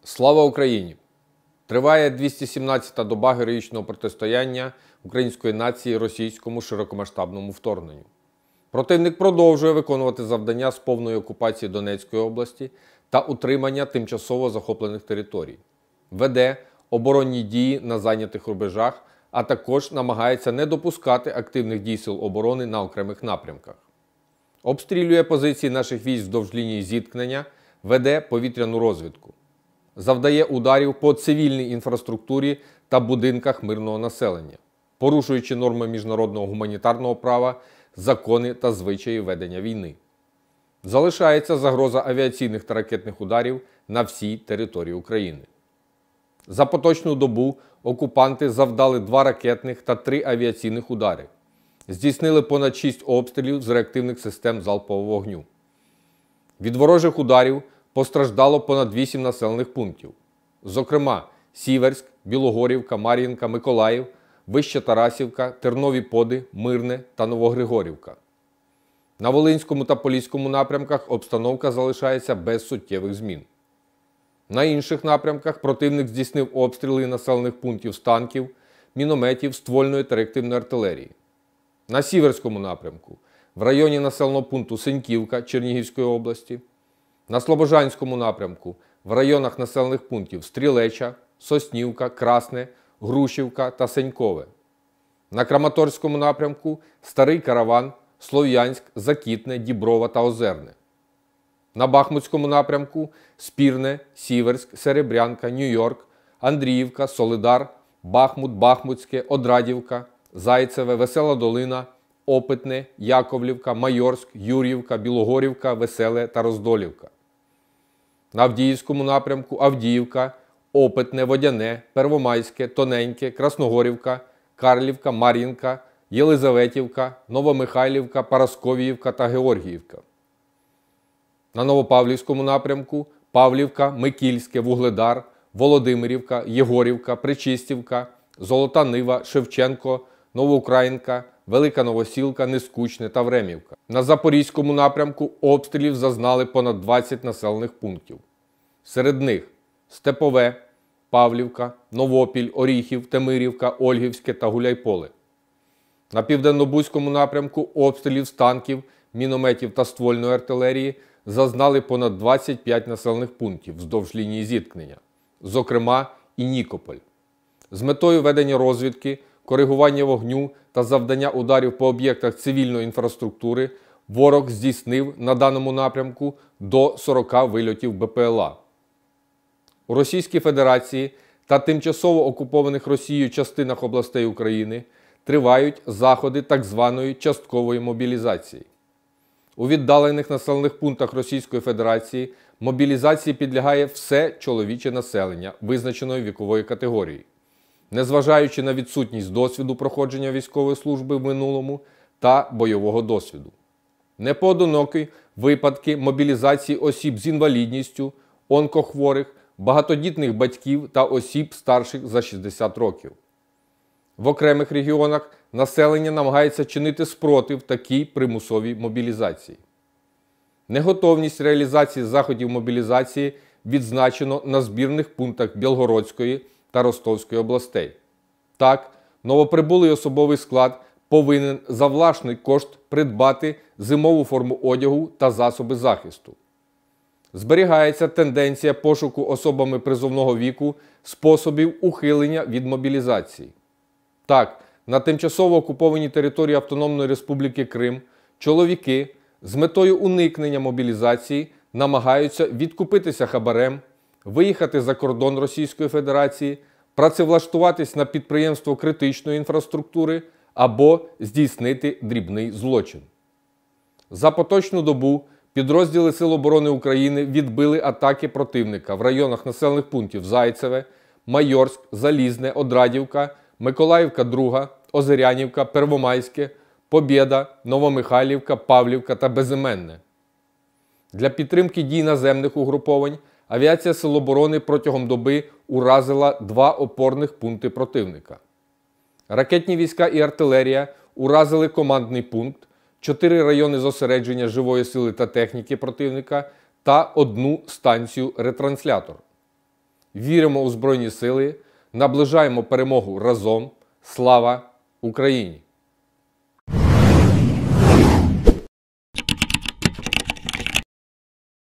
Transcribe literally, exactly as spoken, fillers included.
Слава Україні! Триває двісті сімнадцята доба героїчного протистояння української нації російському широкомасштабному вторгненню. Противник продовжує виконувати завдання з повної окупації Донецької області та утримання тимчасово захоплених територій. Веде оборонні дії на зайнятих рубежах, а також намагається не допускати активних дій сил оборони на окремих напрямках. Обстрілює позиції наших військ вздовж лінії зіткнення, веде повітряну розвідку. Завдає ударів по цивільній інфраструктурі та будинках мирного населення, порушуючи норми міжнародного гуманітарного права, закони та звичаї ведення війни. Залишається загроза авіаційних та ракетних ударів на всій території України. За поточну добу окупанти завдали два ракетних та три авіаційних удари. Здійснили понад шість обстрілів з реактивних систем залпового вогню. Від ворожих ударів постраждало понад вісім населених пунктів. Зокрема, Сіверськ, Білогорівка, Мар'їнка, Миколаїв, Вища Тарасівка, Тернові Поди, Мирне та Новогригорівка. На Волинському та Поліському напрямках обстановка залишається без суттєвих змін. На інших напрямках противник здійснив обстріли населених пунктів з танків, мінометів, ствольної та реактивної артилерії. На Сіверському напрямку в районі населеного пункту Синьківка Чернігівської області, на Слобожанському напрямку в районах населених пунктів Стрілеча, Соснівка, Красне, Грушівка та Сенькове. На Краматорському напрямку Старий Караван, Слов'янськ, Закітне, Діброва та Озерне. На Бахмутському напрямку Спірне, Сіверськ, Серебрянка, Нью-Йорк, Андріївка, Солидар, Бахмут, Бахмутське, Одрадівка, Зайцеве, Весела Долина, Опитне, Яковлівка, Майорськ, Юр'ївка, Білогорівка, Веселе та Роздолівка. На Авдіївському напрямку Авдіївка, Опитне, Водяне, Первомайське, Тоненьке, Красногорівка, Карлівка, Мар'їнка, Єлизаветівка, Новомихайлівка, Парасковіївка та Георгіївка. На Новопавлівському напрямку Павлівка, Микільське, Вугледар, Володимирівка, Єгорівка, Причистівка, Золота Нива, Шевченко, Новоукраїнка, Велика Новосілка, Нескучне та Времівка. На Запорізькому напрямку обстрілів зазнали понад двадцять населених пунктів. Серед них Степове, Павлівка, Новопіль, Оріхів, Темирівка, Ольгівське та Гуляйполе. На Південнобузькому напрямку обстрілів з танків, мінометів та ствольної артилерії зазнали понад двадцять п'ять населених пунктів вздовж лінії зіткнення, зокрема і Нікополь. З метою ведення розвідки, коригування вогню та завдання ударів по об'єктах цивільної інфраструктури ворог здійснив на даному напрямку до сорока вильотів Бе Пе Ел А. У Російській Федерації та тимчасово окупованих Росією частинах областей України тривають заходи так званої часткової мобілізації. У віддалених населених пунктах Російської Федерації мобілізації підлягає все чоловіче населення визначеної вікової категорії, незважаючи на відсутність досвіду проходження військової служби в минулому та бойового досвіду. Непоодинокі випадки мобілізації осіб з інвалідністю, онкохворих, багатодітних батьків та осіб старших за шістдесят років. В окремих регіонах населення намагається чинити спротив такій примусовій мобілізації. Неготовність реалізації заходів мобілізації відзначено на збірних пунктах Білгородської та Ростовської областей. Так, новоприбулий особовий склад повинен за власний кошт придбати зимову форму одягу та засоби захисту. Зберігається тенденція пошуку особами призовного віку способів ухилення від мобілізації. Так, на тимчасово окупованій території Автономної Республіки Крим чоловіки з метою уникнення мобілізації намагаються відкупитися хабарем, виїхати за кордон Російської Федерації, працевлаштуватись на підприємство критичної інфраструктури або здійснити дрібний злочин. За поточну добу підрозділи Сил оборони України відбили атаки противника в районах населених пунктів Зайцеве, Майорськ, Залізне, Одрадівка, Миколаївка Друга, Озерянівка, Первомайське, Побєда, Новомихайлівка, Павлівка та Безіменне. Для підтримки дій наземних угруповань авіація Сил оборони протягом доби уразила два опорних пункти противника. Ракетні війська і артилерія уразили командний пункт, чотири райони зосередження живої сили та техніки противника та одну станцію-ретранслятор. віримо у Збройні Сили, наближаємо перемогу разом. Слава Україні!